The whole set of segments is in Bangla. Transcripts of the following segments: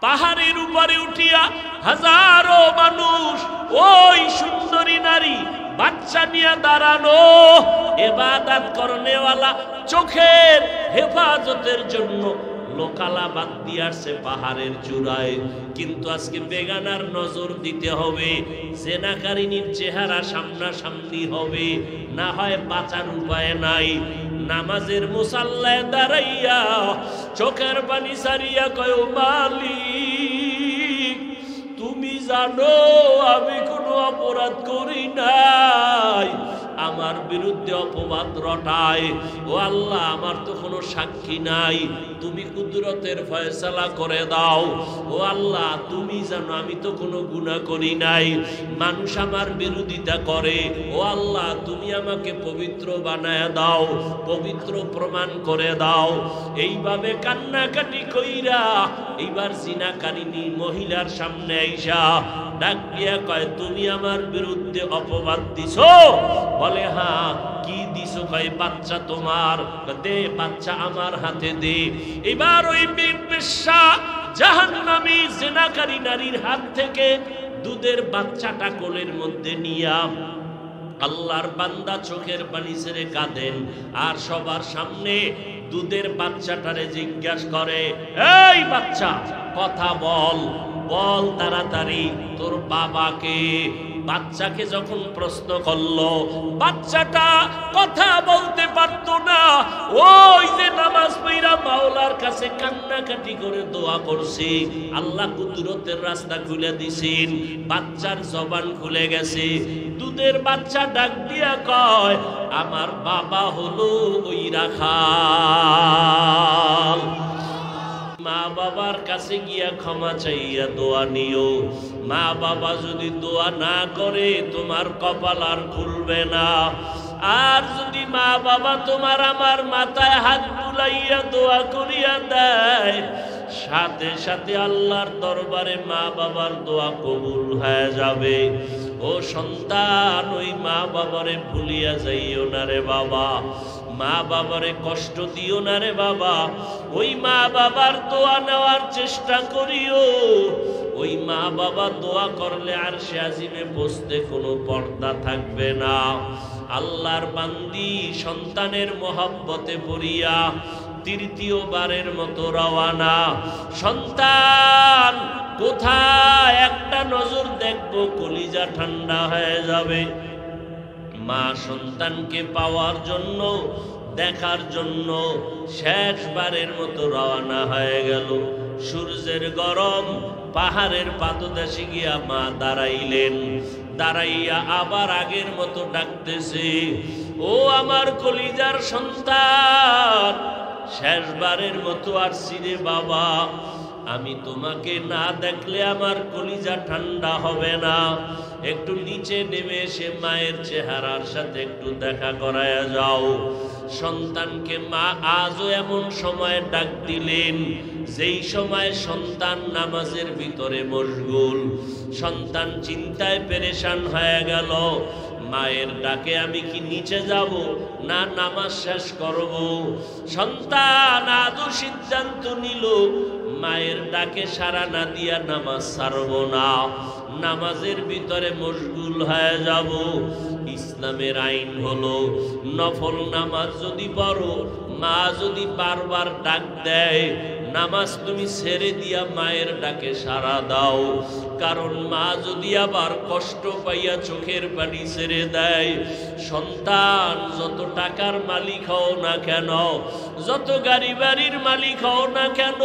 পাহাড়ের উপরে উঠিয়া হাজারো মানুষ ওই সুন্দরী নারী বাচ্চা নিয়ে দাঁড়ানো, ইবাদত করনেওয়ালা চোখের হেফাজতের জন্য লোকালা বাদ দিয়ে আসছে পাহাড়ের চূড়ায়। কিন্তু আজকে বেগানার নজর দিতে হবে, জেনাকারিনীর চেহারা সামনাসামনি হবে, না হয় বাঁচার উপায় নাই। নামাজের মুসাল্লায় দাঁড়াইয়া চোখের পানি সারিয়া কয়, মালিক তুমি জানো আমি কোনো অপরাধ করি নাই, আমার বিরুদ্ধে অপবাদ রটায়। ও আল্লাহ, আমার তো কোনো সাক্ষী নাই, তুমি কুদরতের ফয়সালা করে দাও। ও আল্লাহ, তুমি জানো আমি তো কোনো গুনাহ করি নাই, মানুষ আমার বিরোধিতা করে। ও আল্লাহ, তুমি আমাকে পবিত্র বানায় দাও, পবিত্র প্রমাণ করে দাও। এইভাবে কান্নাকাটি কইরা এইবার জিনাকারিনী মহিলার সামনে আইসা ডাক দিয়া কয়, তুমি আমার বিরুদ্ধে অপবাদ দিছো? বলে হ্যাঁ। কি দিছো? কয় বাচ্চা তোমার। দে বাচ্চা আমার হাতে দে। এবার ওই বেশ্যা জাহান্নামী জিনাকারী নারীর হাত থেকে দুধের বাচ্চাটা কোলের মধ্যে নিয়া আল্লাহর বান্দা চোখের পানি ছেড়ে কাঁদেন, আর সবার সামনে দুধের বাচ্চাটারে জিজ্ঞাসা করে, এই বাচ্চা কথা বল, বল তাড়াতাড়ি তোর বাবাকে। বাচ্চাকে যখন প্রশ্ন করলো, বাচ্চাটা কথা বলতে পারতো না। ওই যে নামাজ পড়া মাওলার কাছে কান্নাকাটি করে দোয়া করছে, আল্লাহ কুদরতের রাস্তা খুলে দিছেন, বাচ্চার জবান খুলে গেছে। দুধের বাচ্চা ডাক দিয়া কয়, আমার বাবা হলো ওই রাখাল। মা বাবার কাছে গিয়া ক্ষমা চাইয়া দোয়া নিও। মা বাবা যদি দোয়া না করে তোমার কপাল আর খুলবে না। আর যদি মা বাবা তোমার আমার মাথায় হাত বুলাইয়া দোয়া করিয়া দেয়, সাথে সাথে আল্লাহর দরবারে মা বাবার দোয়া কবুল হয়ে যাবে। ও সন্তান, ওই মা বাবারে ভুলিয়া যাইও না রে বাবা, মা বাবারে কষ্ট দিও না রে বাবা। ওই মা বাবার দোয়া নেওয়ার চেষ্টা করিও। ওই মা বাবা দোয়া করলে আরশে আজিমে বসতে কোনো পর্দা থাকবে না। আল্লাহর বান্দি সন্তানের মহব্বতে পড়িয়া তৃতীয়বারের মতো রওয়ানা। সন্তান কোথায় একটা নজর দেখবো, কলিজা ঠান্ডা হয়ে যাবে। মা সন্তানকে পাওয়ার জন্য, দেখার জন্য শেষবারের মতো রওনা হয়ে গেল। সূর্যের গরম, পাহাড়ের পাদদেশে গিয়া মা দাঁড়াইলেন। দাঁড়াইয়া আবার আগের মতো ডাকতেছে, ও আমার কলিজার সন্তান, শেষবারের মতো আসছি রে বাবা। আমি তোমাকে না দেখলে আমার কলিজা ঠান্ডা হবে না। একটু নিচে নেমে এসে মায়ের চেহারার সাথে একটু দেখা করায়া যাও। সন্তানকে মা আজও এমন সময় ডাক দিলেন যেই সময় সন্তান নামাজের ভিতরে মশগুল। সন্তান চিন্তায় পেরেশান হয়ে গেল, মায়ের ডাকে আমি কি নিচে যাব না নামাজ শেষ করব? সন্তান আজও সিদ্ধান্ত নিল, মায়ের ডাকে সাড়া না দিয়া নামাজ ছাড়ব না, নামাজের ভিতরে মশগুল হয়ে যাব। ইসলামের আইন হলো, নফল নামাজ যদি পড়ো, মা যদি বারবার ডাক দেয়, নামাজ তুমি ছেড়ে দিয়া মায়ের ডাকে সাড়া দাও। কারণ মা যদি আবার কষ্ট পাইয়া চোখের পানি ছেড়ে দেয়, সন্তান যত টাকার মালিক হও না কেন, যত গাড়ি বাড়ির মালিক হও না কেন,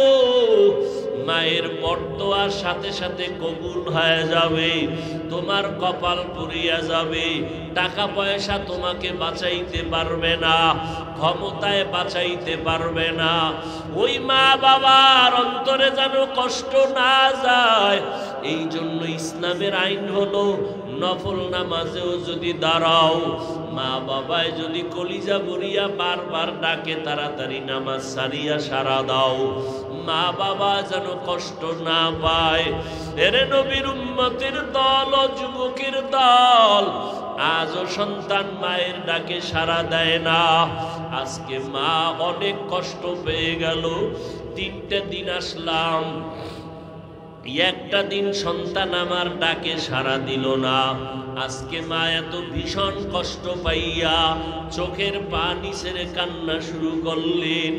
মায়ের বরদোয়ার সাথে সাথে কবুল হয়ে যাবে, তোমার কপাল পুড়িয়া যাবে। টাকা পয়সা তোমাকে বাঁচাইতে পারবে না, ক্ষমতায় বাঁচাইতে পারবে না। ওই মা বাবার অন্তরে যেন কষ্ট না যায়, এই জন্য ইসলামের আইন হলো, নফল নামাজেও যদি দাঁড়াও, মা বাবায় যদি কলিজা ভরিয়া বারবার ডাকে, তাড়াতাড়ি নামাজ সারিয়া সারা দাও, মা বাবা যেন কষ্ট না পায়। এরে নবীর উম্মতের দল ও যুবকের দল, আজও সন্তান মায়ের ডাকে সাড়া দেয় না। আজকে মা অনেক কষ্ট পেয়ে গেল। 3টে দিন আসলাম, একটা দিন সন্তান আমার ডাকে সাড়া দিল না। আজকে মা এত ভীষণ কষ্ট পাইয়া চোখের পানি ছেড়ে কান্না শুরু করলেন।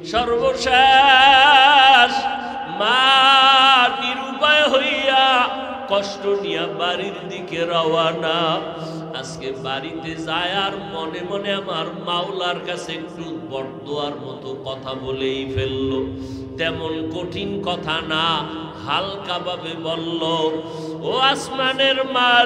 সর্বশেষ মা নিরুপায় হইয়া কষ্ট নিয়ে বাড়ির দিকে রওয়ানা। আজকে বাড়িতে যায় আর মনে মনে আমার মাওলার কাছে একটু বরদোয়ার মতো কথা বলেই ফেলল। তেমন কঠিন কথা না, হালকা ভাবে বলল, ও আসমানের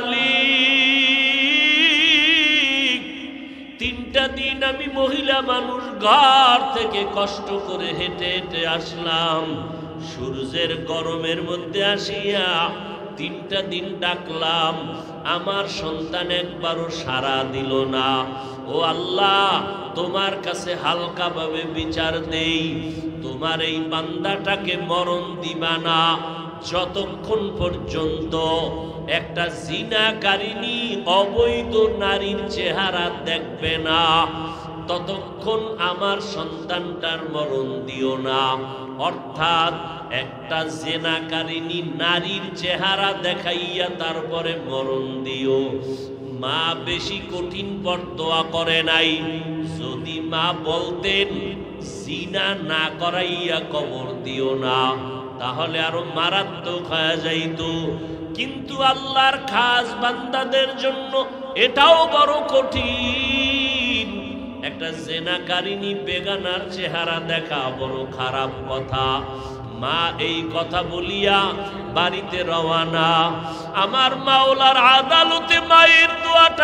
মালিক, 3টা দিন আমি মহিলা মানুষ ঘর থেকে কষ্ট করে হেঁটে হেঁটে আসলাম। সূর্যের গরমের মধ্যে আসিয়া 3টা দিন ডাকলাম, আমার সন্তান একবারও সাড়া দিল না। ও আল্লাহ, তোমার কাছে হালকা ভাবে বিচার দেই, তোমার এই বান্দাটাকে মরণ দিবা না যতক্ষণ পর্যন্ত একটা জিনাকারিনী অবৈধ নারীর চেহারা দেখবে না, ততক্ষণ আমার সন্তানটার মরণ দিও না। অর্থাৎ একটা জিনাকারিনী নারীর চেহারা দেখাইয়া তারপরে মরণ দিও। মা বেশি কঠিন বরদোয়া করে নাই। যদি মা বলতেন জিনা না করাইয়া কবর দিও না, তাহলে আরো মারাত্মক হয়ে যাইত। কিন্তু আল্লাহর খাস বান্দাদের জন্য এটাও বড় কঠিন। একটা জিনাকারিনী বেগানার চেহারা দেখা বড় খারাপ কথা। মা এই কথা বলিয়া বাড়িতে রওয়ানা। আমার মাওলার আদালতে মায়ের দোয়াটা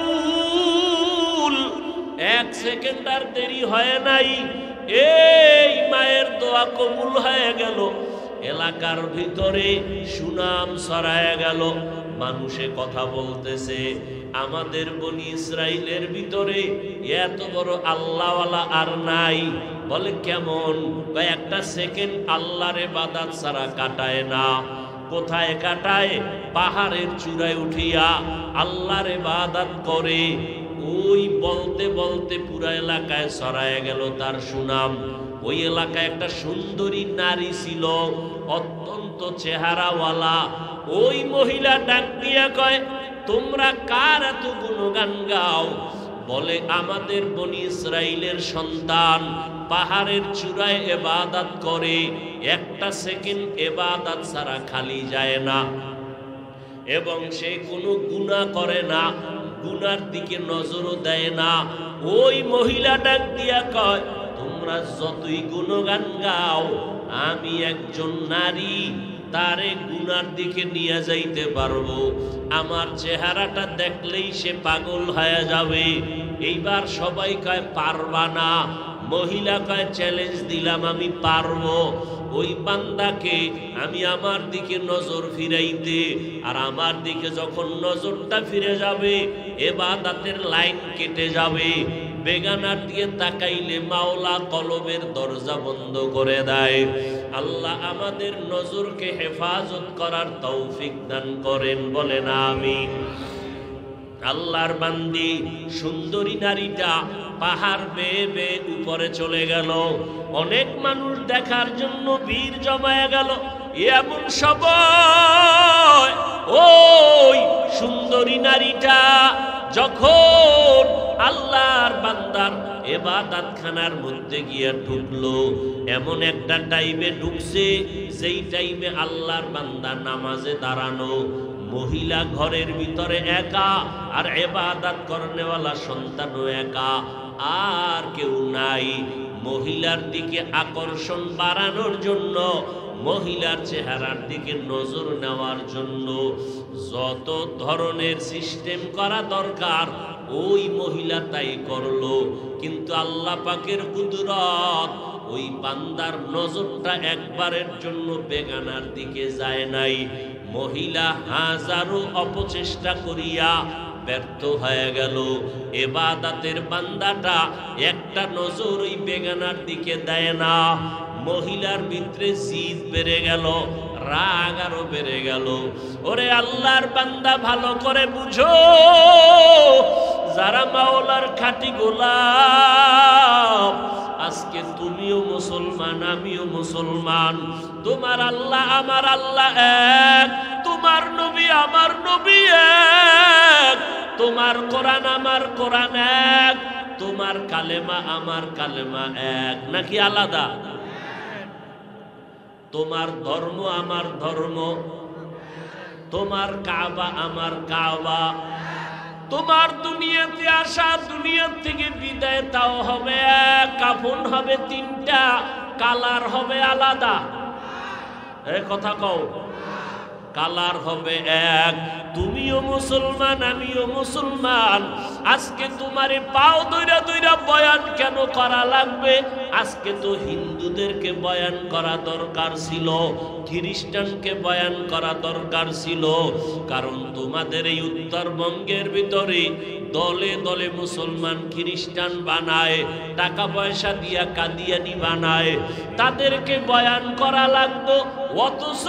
কবুল। 1 সেকেন্ড আর দেরি হয় নাই, এই মায়ের দোয়া কবুল হয়ে গেল। এলাকার ভিতরে সুনাম ছড়ায় গেল। মানুষে কথা বলতেছে, আমাদের বনি ইসরাইলের ভিতরে এত বড় আল্লাহওয়ালা আর নাই। বলে কেমন? একটা সেকেন্ড আল্লাহর ইবাদত ছাড়া কাটায় না। কোথায় কাটায়? পাহাড়ের চূড়ায় উঠিয়া আল্লাহর ইবাদত করে। ওই বলতে বলতে পুরা এলাকায় ছড়ায় গেল তার সুনাম। ওই এলাকায় একটা সুন্দরী নারী ছিল, অত্যন্ত চেহারাওয়ালা। ওই মহিলা ডাক দিয়া কয়, তোমরা কার এত গুণগান গাও? বলে আমাদের বনি ইসরাইলের সন্তান পাহাড়ের চূড়ায় ইবাদত করে, একটা সেকেন্ড ইবাদত ছাড়া খালি যায় না, এবং সে কোনো গুনাহ করে না, গুনার দিকে নজরও দেয় না। ওই মহিলা ডাক দিয়া কয়, তোমরা যতই গুণগান গাও, আমি একজন নারী, তারে গুনার দিকে নিয়ে যাইতে পারবো। আমার চেহারাটা দেখলেই সে পাগল হয়ে যাবে। এইবার সবাই কয় পারবা না। মহিলা কয় চ্যালেঞ্জ দিলাম, আমি পারবো। ওই বান্দাকে আমি আমার দিকে নজর ফিরাইতে, আর আমার দিকে যখন নজরটা ফিরে যাবে ইবাদতের লাইন কেটে যাবে। বেগানার দিকে তাকাইলে মাওলা কলবের দরজা বন্ধ করে দেয়। আল্লাহ আমাদের নজরকে হেফাজত করার তৌফিক দান করেন, বলেন আমিন। আল্লাহর বান্দি সুন্দরী নারীটা পাহাড় বেয়ে বেয়ে উপরে চলে গেল। অনেক মানুষ দেখার জন্য ভিড় জমায়ে গেল। এমন সময় ওই সুন্দরী নারীটা যখন আল্লাহর বান্দার ইবাদতখানার মধ্যে গিয়া ঢুকলো, এমন একটা টাইমে ঢুকছে যেই টাইমে আল্লাহর বান্দা নামাজে দাঁড়ানো। মহিলা ঘরের ভিতরে একা, আর ইবাদত করনেওয়ালা সন্তানও একা, আর কেউ নাই। মহিলার দিকে আকর্ষণ বাড়ানোর জন্য, মহিলার চেহারার দিকে নজর নেওয়ার জন্য যত ধরনের সিস্টেম করা দরকার ওই মহিলা তাই করলো। কিন্তু আল্লাহ পাকের কুদরত, ওই বান্দার নজরটা একবারের জন্য বেগানার দিকে যায় নাই। মহিলা হাজারো অপচেষ্টা করিয়া ব্যর্থ হয়ে গেল। ইবাদতের বান্দাটা একটা নজর ওই বেগানার দিকে দেয় না। মহিলার ভিতরে জিদ বেড়ে গেল, রাগ আরো বেড়ে গেল। ওরে আল্লাহর বান্দা, ভালো করে বুঝো, যারা মাওলার খাঁটি গোলাম, আজকে তুমিও মুসলমান, আমিও মুসলমান। তোমার আল্লাহ আমার আল্লাহ এক, তোমার নবী আমার নবী এক, তোমার কোরআন আমার কোরআন এক, তোমার কালেমা আমার কালেমা এক, নাকি আলাদা? তোমার ধর্ম আমার ধর্ম, তোমার কাবা আমার কাবা, তোমার দুনিয়াতে আসা দুনিয়া থেকে বিদায় তাও হবে এক, কাফন হবে তিনটা, কালার হবে আলাদা। এ কথা কও, কালার হবে এক। তুমিও মুসলমান, আমিও মুসলমান। আজকে তোমারে পাও দইরা দইরা বয়ান কেন করা লাগবে? আজকে তো হিন্দুদেরকে বয়ান করা দরকার ছিল, খ্রিস্টানকে বয়ান করা দরকার ছিল, কারণ তোমাদের এই উত্তরবঙ্গের ভিতরে দলে দলে মুসলমান খ্রিস্টান বানায়, টাকা পয়সা দিয়া কাদিয়ানি বানায়, তাদেরকে বয়ান করা লাগতো। অথচ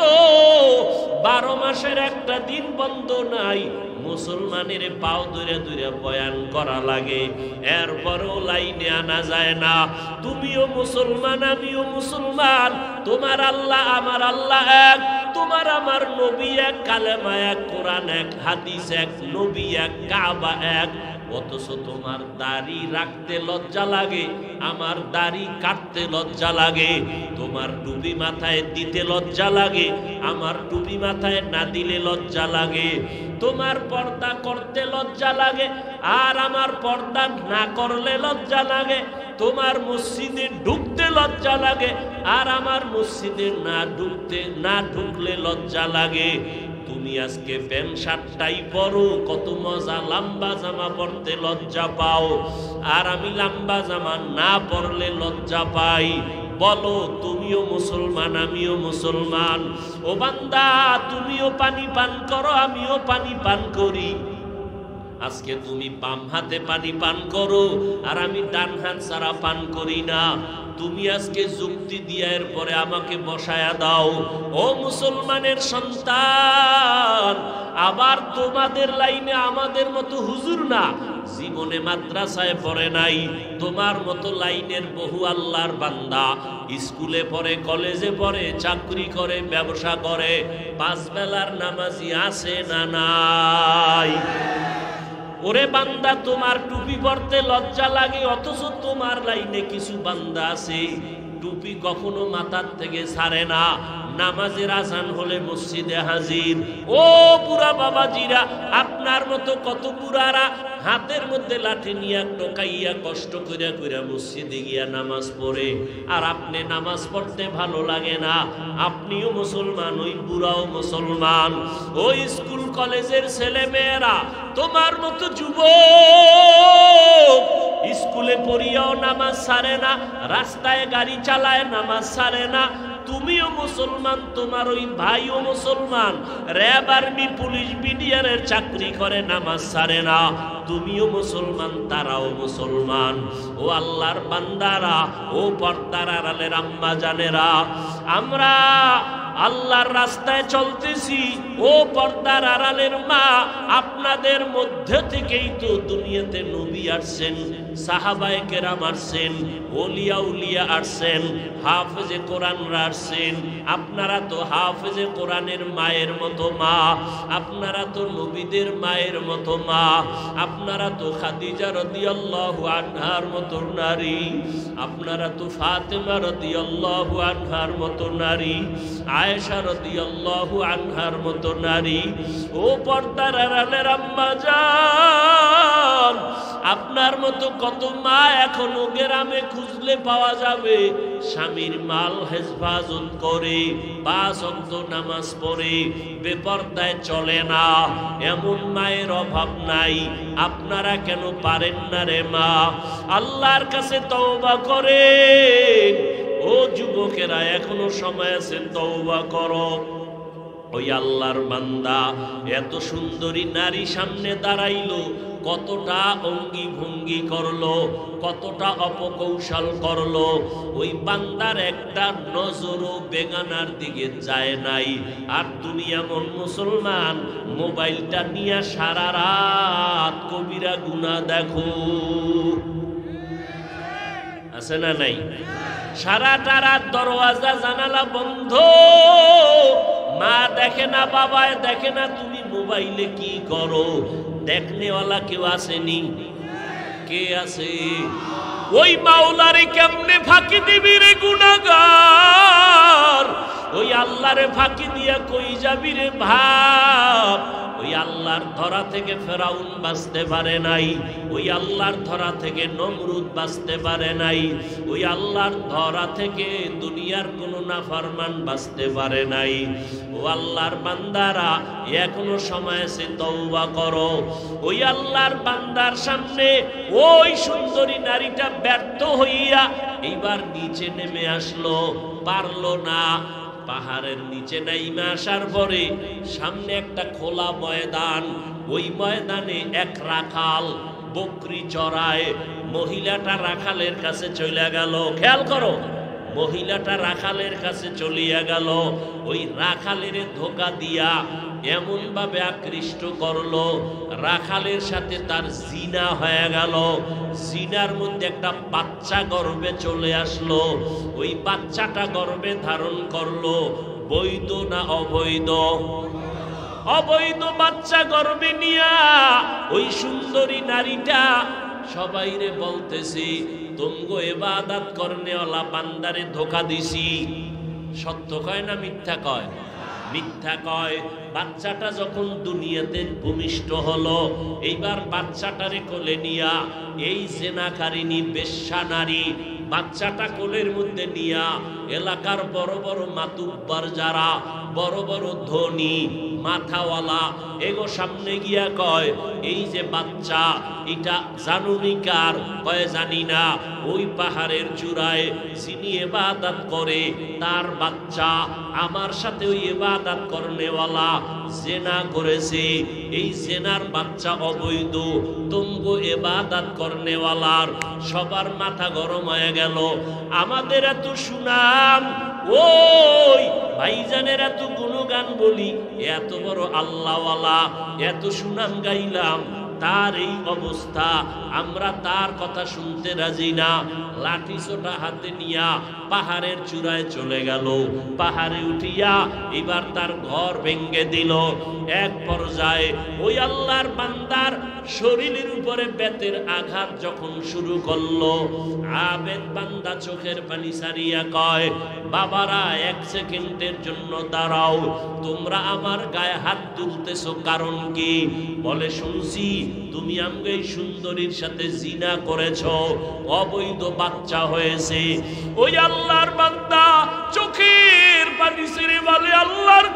12 মাসের একটা দিন বন্ধ নাই, মুসলমানের পাও ধরে ধরে বয়ান করা লাগে, এরপরও লাইনে আনা যায় না। তুমিও মুসলমান, আমিও মুসলমান, তোমার আল্লাহ আমার আল্লাহ এক, তোমার আমার নবী এক, কালেমা এক, কোরআন এক, হাদিস এক, নবী এক, কাবা এক। অথচ তোমার দাড়ি রাখতে লজ্জা লাগে, আমার দাড়ি কাটতে লজ্জা লাগে, তোমার টুপি মাথায় দিতে লজ্জা লাগে, আমার টুপি মাথায় না দিলে লজ্জা লাগে, তোমার পর্দা করতে লজ্জা লাগে, আর আমার পর্দা না করলে লজ্জা লাগে, তোমার মসজিদে ঢুকতে লজ্জা লাগে, আর আমার মসজিদে না ঢুকলে লজ্জা লাগে। তুমি আজকে প্যান্ট শার্টটাই পরো, কত মজা, লম্বা জামা পরতে লজ্জা পাও, আর আমি লম্বা জামা না পরলে লজ্জা পাই। বলো, তুমিও মুসলমান, আমিও মুসলমান। ও বান্দা, তুমিও পানি পান করো, আমিও পানি পান করি। আজকে তুমি বাম হাতে পানি পান করো, আর আমি ডান হাত ছাড়া পান করি না। তুমি আজকে যুক্তি দিয়ে এরপরে আমাকে বসায়া দাও। ও মুসলমানের সন্তান, আবার তোমাদের লাইনে আমাদের মতো হুজুর না, জীবনে মাদ্রাসায় পড়ে নাই, তোমার মতো লাইনের বহু আল্লাহর বান্দা স্কুলে পড়ে, কলেজে পড়ে, চাকরি করে, ব্যবসা করে, 5 বেলার নামাজি আছে না নাই? ওরে বান্দা, তোমার টুপি পরতে লজ্জা লাগে, অথচ তোমার লাইনে কিছু বান্দা আছে টুপি কখনো মাথার থেকে ছাড়ে না, নামাজের আজান হলে মসজিদে হাজির। ও বুড়া বাবাজিরা, আপনার মতো কত বুড়ারা হাতের মধ্যে লাঠি নিয়ে টোকাইয়া কষ্ট কইরা কইরা মসজিদে গিয়া নামাজ পড়ে, আর আপনি নামাজ পড়তে ভালো লাগে না। আপনিও মুসলমান, ওই বুড়াও মুসলমান। ওই স্কুল কলেজের ছেলে মেয়েরা তোমার মতো যুবক স্কুলে পড়িয়াও নামাজ ছাড়ে না, রাস্তায় গাড়ি চালায় নামাজ ছাড়ে না। তুমিও মুসলমান, তোমার ওই ভাইও মুসলমান, র্যাব, আর্মি, পুলিশ, বিডিআরের চাকরি করে, নামাজ ছাড়ে না। তুমিও মুসলমান, তারাও মুসলমান। ও আল্লাহর বান্দারা, ও পর্দার আড়ালের আম্মা জানেরা, আমরা আল্লাহর রাস্তায় চলতেছি। ও পর্দার আড়ালের মা, আপনাদের মধ্যে থেকেই তো দুনিয়াতে নবী আসছেন, সাহাবায়ে কেরাম আসছেন, ওলিয়া উলিয়া আসছেন, হাফেজে কোরআনরা আসছেন। আপনারা তো হাফেজে কোরআনের মায়ের মতো মা, আপনারা তো নবীদের মায়ের মতো মা, আপনারা তো খাদিজা রাদিয়াল্লাহু আনহার মতো নারী, আপনারা তো ফাতেমা রাদিয়াল্লাহু আনহার মতো নারী, আয়েশা রাদিয়াল্লাহু আনহার মতো নারী। ও পর্দার আড়ালের আম্মা জান, আপনার মতো কত মা এখনো গ্রামে খুঁজলে পাওয়া যাবে, স্বামীর মাল হেফাজত করে, 5 ওয়াক্ত নামাজ পড়ে, বেপরদায় চলে না। এমন মায়ের অভাব নাই। আপনারা কেন পারেন না রে মা? আল্লাহর কাছে তওবা করেন। ও যুবকেরা, এখনো সময় আছে, তওবা করো। ওই আল্লাহর বান্দা এত সুন্দরী নারী সামনে দাঁড়াইলো, কতটা অঙ্গি ভঙ্গি করলো, কতটা অপকৌশল করলো, ওই বান্দার একটা নজরও বেগানার দিকে যায় নাই। আর তুমি এমন মুসলমান, মোবাইলটা নিয়ে সারা রাত কবিরা গুনাহ দেখো। আছে না নাই? সারাটা রাত দরওয়াজা জানালা বন্ধ, মা দেখে না, বাবা দেখে না, তুমি মোবাইলে কি করো? দেখনেওয়ালা কেউ আসেনি? কে আছে? ওই মাওলারে কেমনে ফাঁকি দিবি রে গুনাহগার? ওই আল্লাহরে ফাঁকি দিয়া কই যাবি রে ভাব? ওই আল্লাহর ধরা থেকে ফেরাউন বাঁচতে পারে নাই, ওই আল্লাহর ধরা থেকে নমরুদ বাঁচতে পারে নাই, ওই আল্লাহর ধরা থেকে দুনিয়ার কোনো নাফরমান বাঁচতে পারে নাই। ও আল্লাহর বান্দারা, এখনো সময় আছে, তওবা করো। ওই আল্লাহর বান্দার সামনে ওই সুন্দরী নারীটা ব্যর্থ হইয়া এইবার নিচে নেমে আসলো, পারলো না। পাহাড়ের নিচে নাইমা আসার পরে সামনে একটা খোলা ময়দান, ওই ময়দানে এক রাখাল বকরি চড়ায়। মহিলাটা রাখালের কাছে চলে গেল, খেয়াল করো, মহিলাটা রাখালের কাছে চলিয়া গেল। ওই রাখালের ধোকা দিয়া এমন ভাবে আকৃষ্ট করলো, রাখালের সাথে তার জিনা হয়ে গেল। জিনার মধ্যে একটা বাচ্চা গর্ভে চলে আসলো, ওই বাচ্চাটা গর্ভে ধারণ করলো। বৈধ না অবৈধ? অবৈধ বাচ্চা গর্ভে নিয়া ওই সুন্দরী নারীটা সবাইরে বলতেছি, তুমগো ইবাদত করনেওয়ালা বান্দারে ধোকা দিছি। সত্য কয় না মিথ্যা কয়? মিথ্যা কয়। বাচ্চাটা যখন দুনিয়াতে ভূমিষ্ঠ হলো, এইবার বাচ্চাটারে কোলে নিয়া এই জেনাকারিনী বেশ্যা নারী বাচ্চাটা কোলের মধ্যে নিয়া এলাকার বড় বড় মাতুব্বার যারা বড় বড় ধনী মাথাওয়ালা এগো সামনে গিয়া কয়, এই যে বাচ্চা এটা জানুনি কার? কয় জানি না। ওই পাহাড়ের চূড়ায় যিনি ইবাদত করে তার বাচ্চা, আমার সাথে ওই ইবাদত করনেওয়ালা জেনা করেছে, এই জেনার বাচ্চা অবৈধ। তুমগো ইবাদত করনেওয়ালার সবার মাথা গরম হয়ে গেল। আমাদের এত সুনাম, ওই ভাইজানের এত গুণগান বলি, এত বড় আল্লাহওয়ালা, এত সুনাম গাইলাম, তার এই অবস্থা, আমরা তার কথা শুনতে রাজি না। লাঠি ছোটা হাতে নিয়া পাহাড়ের চূড়ায় চলে গেল। পাহাড়ে উঠিয়া এবার তার ঘর ভেঙ্গে দিল। এক পর্যায়ে ওই আল্লাহর বান্দার শরীরের উপরে বেতের আঘাত যখন শুরু করলো, আবেদ বান্দা চোখের পানি সারিয়া কয়, বাবারা এক সেকেন্ডের জন্য দাঁড়াও, তোমরা আমার গায়ে হাত তুলতেছো কারণ কি? বলে, শুনছি তুমি আমাকে এই সুন্দরীর সাথে জিনা করেছো, অবৈধ বাচ্চা হয়েছে। ওই আল্লাহর বান্দা চোখের পানি ছেড়ে বলে, আল্লাহর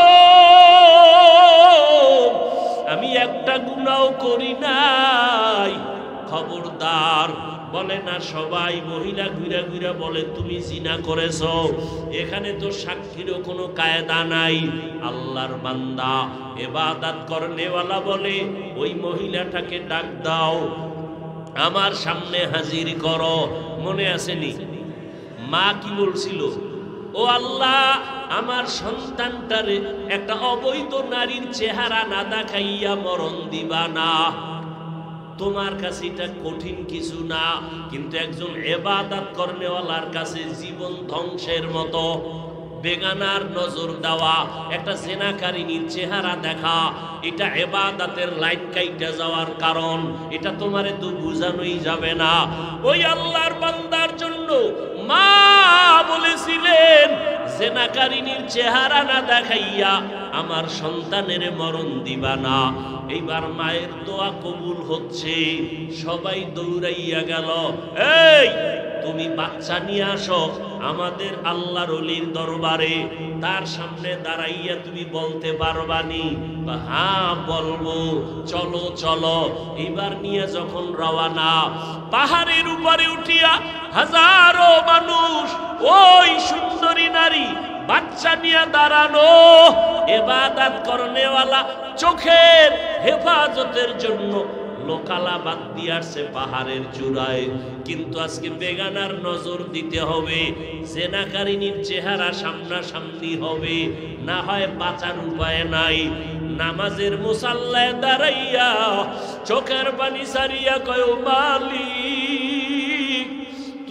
কসম, আমি একটা গুনাহ করি নাই। খবরদার। বলে না সবাই, মহিলা ঘুরা ঘুরা বলে, তুমি জিনা করেছো, এখানে তো সাক্ষীরও কোনো কায়দা নাই। আল্লাহর বান্দা ইবাদত করনেওয়ালা বলে, ওই মহিলাটাকে ডাক দাও, আমার সামনে হাজির করো। মনে আসেনি মা কি বলছিল? ও আল্লাহ, আমার সন্তানটারে একটা অবৈধ নারীর চেহারা না দেখাইয়া মরণ দিবা না। তোমার কাছে এটা কঠিন কিছু না, কিন্তু একজন ইবাদত করনেওয়ালার কাছে জীবন ধ্বংসের মতো। বেগানার নজর দেওয়া, একটা জেনাকারিনীর চেহারা দেখা, এটা ইবাদতের লাইন কাইটা যাওয়ার কারণ। এটা তোমারে তো বুঝানোই যাবে না। ওই আল্লাহর বান্দার জন্য মা বলেছিলেন, জেনাকারিনীর চেহারা না দেখাইয়া আমার সন্তানের মরণ দিবা না। এইবার মায়ের দোয়া কবুল হচ্ছে, সবাই দৌড়াইয়া গেল, এই তুমি বাচ্চা নিয়ে আসো আমাদের আল্লাহর ওলির দরবারে। তার সামনে দাঁড়াইয়া তুমি বলতে পারবানি? হ্যাঁ বলবো। চলো চলো। এবার নিয়ে যখন রওয়ানা, পাহাড়ের উপরে উঠিয়া হাজারো মানুষ, ওই সুন্দরী নারী বাচ্চা নিয়ে দাঁড়ানো, ইবাদত করনেওয়ালা চোখের হেফাজতের জন্য লোকালা বাদ দিয়ে আসছে পাহাড়ের চূড়ায়। কিন্তু আজকে বেগানার নজর দিতে হবে, জেনাকারিনীর চেহারা সামনাসামনি হবে, না হয় বাঁচার উপায় নাই। নামাজের মুসাল্লায় দাঁড়াইয়া চোখের পানি সারিয়া কয়, মালিক তুমি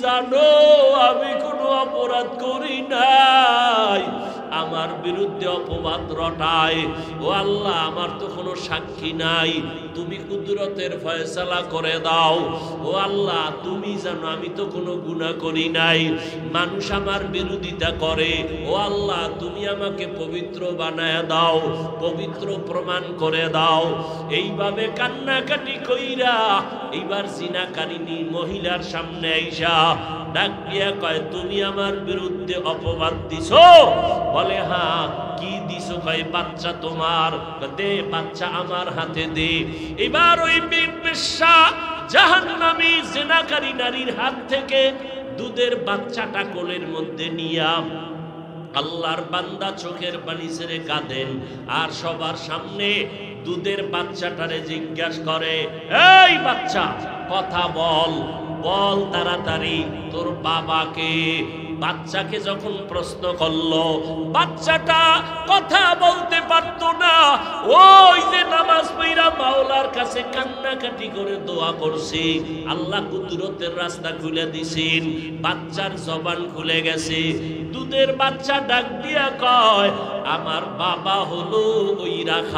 জানো আমি কোনো অপরাধ করি নাই, আমার বিরুদ্ধে অপবাদ রটায়। ও আল্লাহ, আমার তো কোনো সাক্ষী নাই, তুমি কুদরতের ফয়সালা করে দাও। ও আল্লাহ, তুমি জানো আমি তো কোনো গুনাহ করি নাই, মানুষ আমার বিরোধিতা করে। ও আল্লাহ, তুমি আমাকে পবিত্র বানায় দাও, পবিত্র প্রমাণ করে দাও। এইভাবে কান্নাকাটি কইরা এইবার জিনাকারিনী মহিলার সামনে আইসা ডাক দিয়া কয়, তুমি আমার বিরুদ্ধে অপবাদ দিছো? বলে হ্যাঁ। কি দিছো? কয় বাচ্চা তোমার। দে বাচ্চা আমার হাতে দে। এবার ওই বেশ্যা জাহান্নামী জিনাকারী নারীর হাত থেকে দুধের বাচ্চাটা কোলের মধ্যে নিয়া আল্লাহর বান্দা চোখের পানি ছেড়ে কাঁদেন, আর সবার সামনে দুধের বাচ্চাটারে জিজ্ঞাসা করে, এই বাচ্চা কথা বল, বল তাড়াতাড়ি তোর বাবাকে। বাচ্চাকে যখন প্রশ্ন করলো, বাচ্চাটা কথা বলতে পারতো না। ওই যে নামাজ পড়া মাওলার কাছে কান্নাকাটি করে দোয়া করছে, আল্লাহ কুদরতের রাস্তা খুলে দিছেন, বাচ্চার জবান খুলে গেছে। দুধের বাচ্চা ডাক দিয়া কয়, আমার বাবা হলো ওই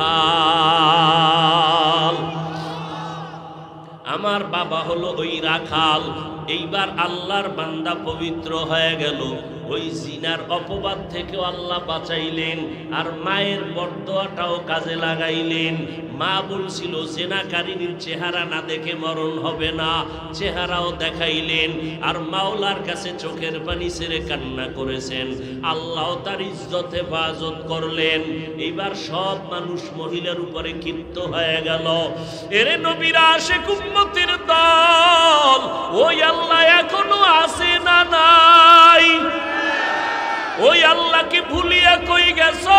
রাখাল, আমার বাবা হলো ওই রাখাল। এইবার আল্লাহর বান্দা পবিত্র হয়ে গেল, ওই জিনার অপবাদ থেকেও আল্লাহ বাঁচাইলেন, আর মায়ের বরদোয়াটাও কাজে লাগাইলেন। মা বলছিল জিনাকারিনীর চেহারা না দেখে মরণ হবে না, চেহারাও দেখাইলেন, আর মাওলার কাছে চোখের পানি ছেড়ে কান্না করেছেন। আল্লাহ তার ইজ্জত হেফাজত করলেন। এইবার সব মানুষ মহিলার উপরে ক্ষিপ্ত হয়ে গেল। এরে নবীরা আশিক উম্মতের দল, ওই আল্লাহ এখনো আছে না নাই? ওই আল্লাহকে ভুলিয়া কই গেছো?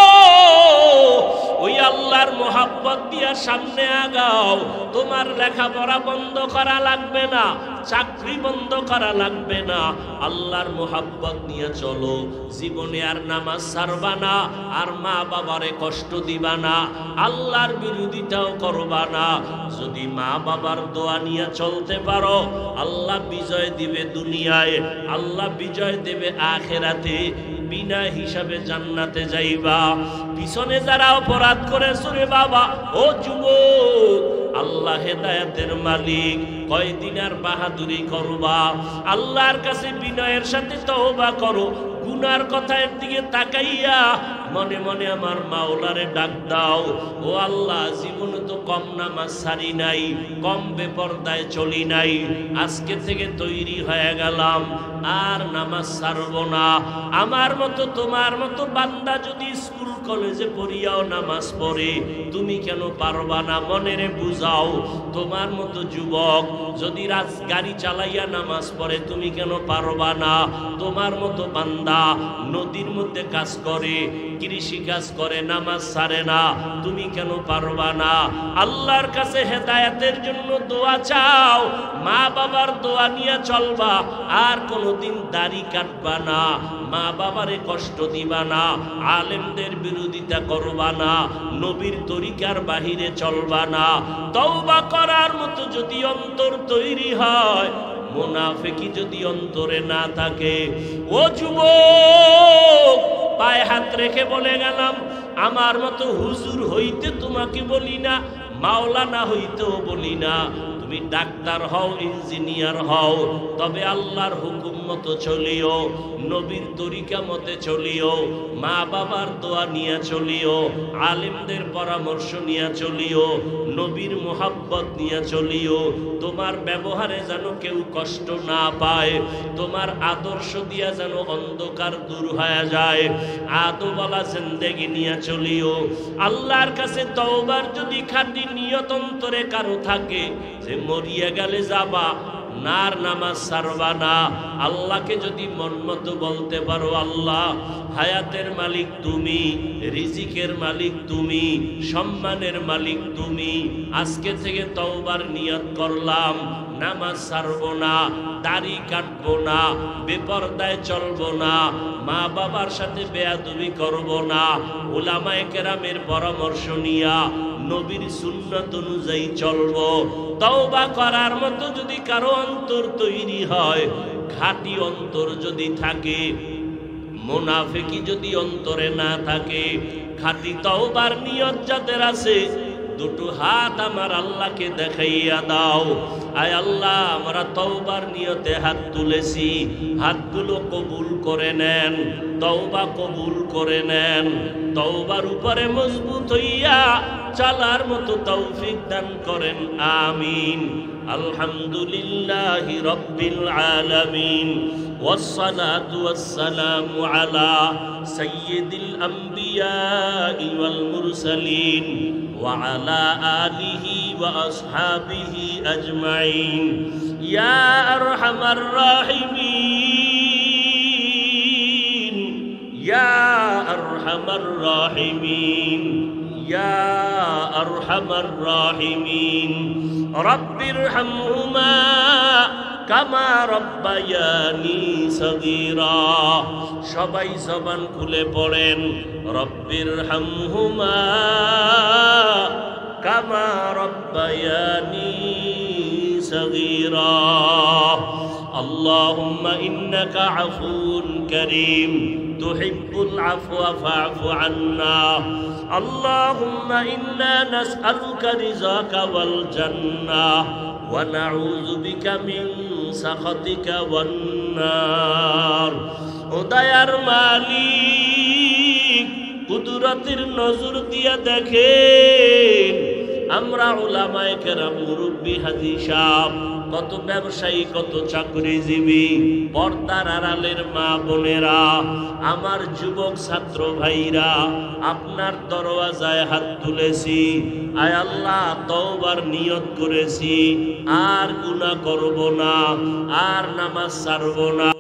ওই আল্লাহর মোহাব্বত দিয়া সামনে আগাও। তোমার লেখাপড়া বন্ধ করা লাগবে না, চাকরি বন্ধ করা লাগবে না, আল্লাহর মোহাব্বত নিয়ে চলো। জীবনে আর নামাজ ছাড়বা না, আর মা বাবারে কষ্ট দিবা না, আল্লাহর বিরোধিতাও করবা না। যদি মা বাবার দোয়া নিয়ে চলতে পারো, আল্লাহ বিজয় দিবে দুনিয়ায়, আল্লাহ বিজয় দেবে আখিরাতে। বিনা হিসাবে জান্নাতে যাইবা। পিছনে যারা অপরাধ করেছো রে বাবা, ও যুবক, আল্লাহ হেদায়েতের মালিক, কয়দিন আর বাহাদুরি করবা? আল্লাহর কাছে বিনয়ের সাথে তওবা করো। গুনার কথার দিকে তাকাইয়া মনে মনে আমার মাওলারে ডাক দাও, ও আল্লাহ, জীবনে তো কম নামাজ ছাড়ি নাই, কম বেপরদায় চলি নাই, আজকে থেকে তৈরি হয়ে গেলাম, আর নামাজ ছাড়ব না। আমার মতো তোমার মতো বান্দা যদি স্কুল কলেজে পড়িয়াও নামাজ পড়ে, তুমি কেন পারবা না? মনেরে বুঝাও। তোমার মতো যুবক যদি গাড়ি চালাইয়া নামাজ পড়ে, তুমি কেন পারবা না? তোমার মতো বান্দা নদীর মধ্যে কাজ করে, কৃষি কাজ করে, নামাজ ছাড়ে না, তুমি কেন পারবা না? আল্লাহর কাছে হেদায়েতের জন্য দোয়া চাও, মা বাবার দোয়া নিয়ে চলবা, আর কোনোদিন দাড়ি কাটবা না, মা বাবারে কষ্ট দিবা না, আলেমদের বিরোধিতা করবা না, নবীর তরিকার বাহিরে চলবা না। তওবা করার মতো যদি অন্তর তৈরি হয়, মুনাফিকি যদি অন্তরে না থাকে, ও যুবক, পায়ে হাত রেখে বলে গেলাম, আমার মতো হুজুর হইতে তোমাকে বলি না, মাওলানা হইতেও বলি না, তুমি ডাক্তার হও, ইঞ্জিনিয়ার হও, তবে আল্লাহর হুকুম মতো চলিও, নবীর তরিকা মতে চলিও, মা বাবার দোয়া নিয়ে চলিও, আলেমদের পরামর্শ নিয়ে চলিও, নবীর মোহাব্বত নিয়ে চলিও। তোমার ব্যবহারে যেন কেউ কষ্ট না পায়, তোমার আদর্শ দিয়া যেন অন্ধকার দূর হয়ে যায়, আদোওয়ালা জিন্দেগি নিয়ে চলিও। আল্লাহর কাছে তওবার যদি খাঁটি নিয়ত অন্তরে কারো থাকে, যে মরিয়া গেলে যাবা, নার নামাজ ছাড়বা না, আল্লাহকে যদি মন মতো বলতে পারো, আল্লাহ হায়াতের মালিক তুমি, রিজিকের মালিক তুমি, সম্মানের মালিক তুমি, আজকে থেকে তওবার নিয়ত করলাম, নামাজ ছাড়বো না, দাড়ি কাটবো না, বেপরদায় চলবো না, মা বাবার সাথে বেয়াদবি করবো না, উলামায়ে কেরামের পরামর্শ নিয়া নবীর সুন্নাত অনুযায়ী চলবো। তওবা করার মতো যদি কারো অন্তর তৈরি হয়, খাঁটি অন্তর যদি থাকে, মুনাফিকি যদি অন্তরে না থাকে, খাঁটি তওবার নিয়ত যাদের আছে, দুটো হাত আমার আল্লাহকে দেখাইয়া দাও। আয় আল্লাহ, আমরা তওবার নিয়তে হাত তুলেছি, হাতগুলো কবুল করে নেন, তওবা কবুল করে নেন, তওবার উপরে মজবুত হইয়া চলার মতো তৌফিক দান করেন, আমিন। আলহামদুলিল্লাহি রাব্বিল আলামিন, والصلاة والسلام على سيد الأنبياء والمرسلين وعلى آله وأصحابه أجمعين يا أرحم الراحمين يا أرحم الراحمين يا أرحم الراحمين رب ارحمهما কামা রব্বায়ানি সগীরা। সবাই জবান খুলে পড়েন, রব্বির হামহুমা কামা রব্বায়ানি সগীরা। আল্লাহুম্মা ইন্নাকা আফুন কারীম তুহিব্বুল আফওয়া ফা'ফু আন্না। আল্লাহুম্মা ইন্না নাসআলুকা রিযাকা ওয়াল জান্নাহ ونعوذ بك من سخطك والنار। ও দয়ার মালিক, কুদরতের নজর দিয়া দেখেন, আমরা উলামায়ে কেরাম, মুরব্বী, হাজী সাহেব, কত ব্যবসায়ী, কত চাকরিজীবী, পর্দার আড়ালের মা বোনেরা, আমার যুবক ছাত্র ভাইরা, আপনার দরওয়াজায় হাত তুলেছি। আয় আল্লাহ, তওবার নিয়ত করেছি, আর গুনাহ করব না, আর নামাজ ছাড়ব না।